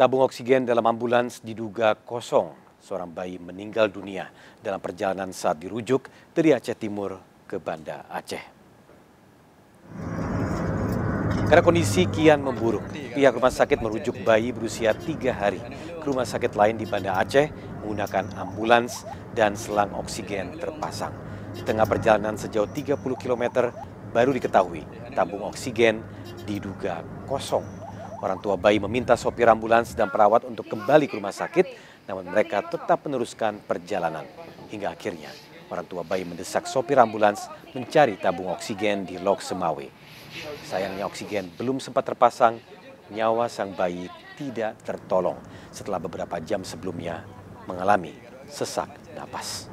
Tabung oksigen dalam ambulans diduga kosong. Seorang bayi meninggal dunia dalam perjalanan saat dirujuk dari Aceh Timur ke Banda Aceh. Karena kondisi kian memburuk, pihak rumah sakit merujuk bayi berusia 3 hari ke rumah sakit lain di Banda Aceh menggunakan ambulans dan selang oksigen terpasang. Di tengah perjalanan sejauh 30 km baru diketahui tabung oksigen diduga kosong. Orang tua bayi meminta sopir ambulans dan perawat untuk kembali ke rumah sakit, namun mereka tetap meneruskan perjalanan. Hingga akhirnya orang tua bayi mendesak sopir ambulans mencari tabung oksigen di Lok Semawe. Sayangnya oksigen belum sempat terpasang, nyawa sang bayi tidak tertolong setelah beberapa jam sebelumnya mengalami sesak napas.